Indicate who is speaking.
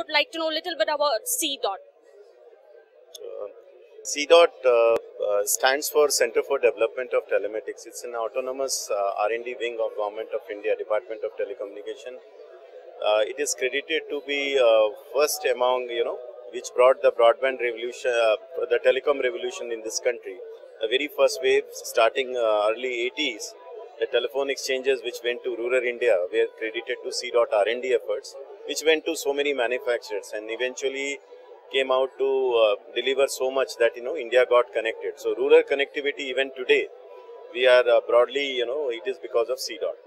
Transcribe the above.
Speaker 1: would like to know a little bit about C-DOT.
Speaker 2: C-DOT stands for Center for Development of Telematics. It's an autonomous R&D wing of Government of India, Department of Telecommunication. It is credited to be first among, which brought the broadband revolution, the telecom revolution in this country. The very first wave starting early 80s, the telephone exchanges which went to rural India were credited to C-DOT R&D efforts, which went to so many manufacturers and eventually came out to deliver so much that India got connected. So rural connectivity even today, we are broadly, it is because of C-DOT.